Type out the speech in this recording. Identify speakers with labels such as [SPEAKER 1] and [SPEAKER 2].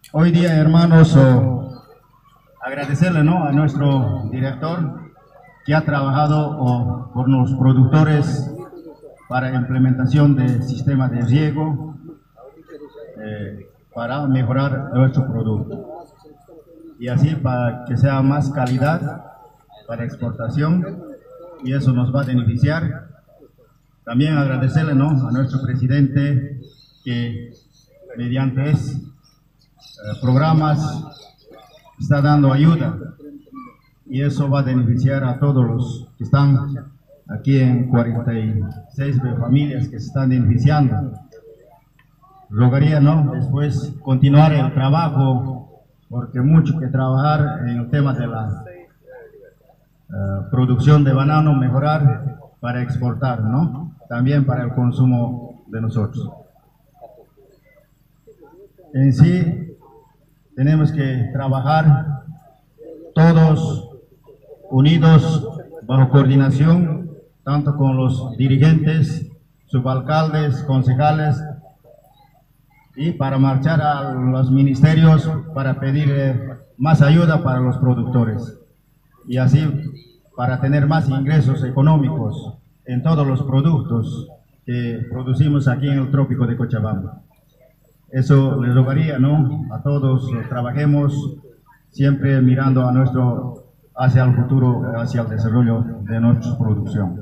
[SPEAKER 1] Hoy día, hermanos, agradecerle, ¿no?, a nuestro director que ha trabajado por los productores para implementación del sistema de riego para mejorar nuestro producto y así para que sea más calidad para exportación, y eso nos va a beneficiar. También agradecerle, ¿no?, a nuestro presidente que mediante programas está dando ayuda, y eso va a beneficiar a todos los que están aquí en 46 familias que se están beneficiando. Rogaría, ¿no?, después continuar el trabajo, porque mucho que trabajar en el tema de la producción de banano, mejorar para exportar, ¿no?, también para el consumo de nosotros. En sí, tenemos que trabajar todos unidos, bajo coordinación, tanto con los dirigentes, subalcaldes, concejales, y para marchar a los ministerios para pedir más ayuda para los productores, y así para tener más ingresos económicos en todos los productos que producimos aquí en el trópico de Cochabamba. Eso les rogaría, ¿no?, a todos, trabajemos siempre mirando hacia el futuro, hacia el desarrollo de nuestra producción.